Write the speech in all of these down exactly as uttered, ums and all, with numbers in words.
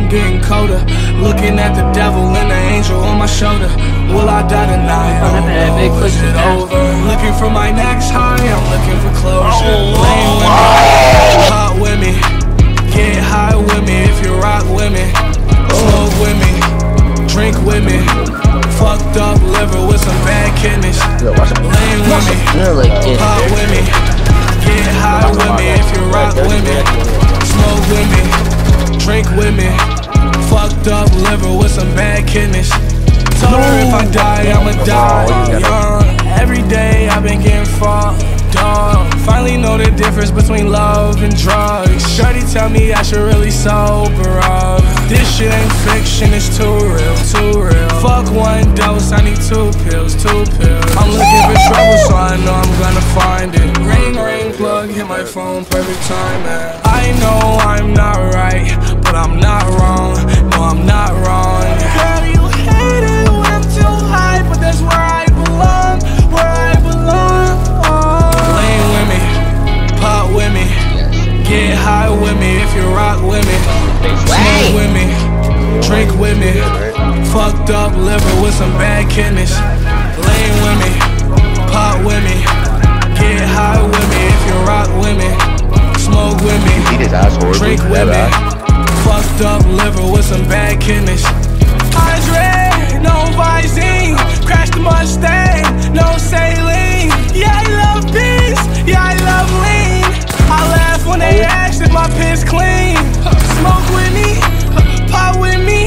I'm getting colder. Looking at the devil and the angel on my shoulder. Will I die tonight? Oh no, is it over? Looking for my next high, I'm looking for closure. Lane with me, hot with me, get high with me if you rock with me. Smoke with me, drink with me. Fucked up liver with some bad kidneys. Lane with me, hot with me, get high with me if you rock with me. Smoke with me, drink with me. Fucked up liver with some bad kidneys. Told her if I die, I'ma die young. Every day I've been getting fucked up. Finally know the difference between love and drugs. Shorty tell me I should really sober up. This shit ain't fiction, it's too real, too real. Fuck one dose, I need two pills, two pills. I'm looking for trouble, so I know I'm gonna find it. Ring, ring, plug, hit my phone, perfect time, man. I know I'm not right, but I'm not wrong. No, I'm not wrong. Girl, you hate it when I'm too high, but that's where I belong, where I belong. Lane with me, pop with me, get high with me if you rock with me. Smoke with me, drink with me. Fucked up liver with some bad kidneys. Lane with me, pop with me, get high with me if you rock with me. Smoke with me, drink with me. Fucked up liver with some bad kidneys. Eyes red, no Visine. Crash the Mustang, no saline. Yeah, I love beans, yeah, I love lean. I laugh when they ask if my piss clean. Smoke with me, pop with me.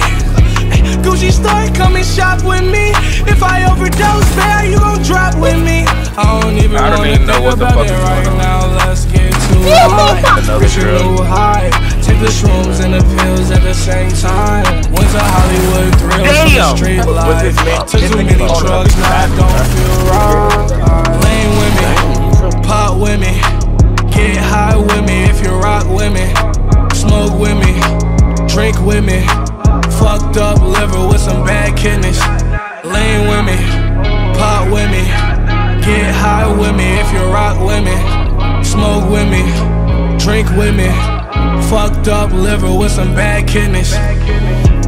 Gucci store, come and shop with me. If I overdose, man, you gon' drop with me. I don't even I don't wanna even know think what the about fuck it is right going on. now. Let's get too high, reach a little high. Take the shrooms and the pills at the same time. Went to Hollywood thrills for the street life. Took too many drugs, now I don't feel right. Lane with me, pop with me, get high with me if you rock with me. Smoke with me, drink with me. Fucked up liver with some bad kidneys. Lane with me, pop with me, get high with me if you rock with me. Smoke with me, drink with me. Fucked up liver with some bad kidneys.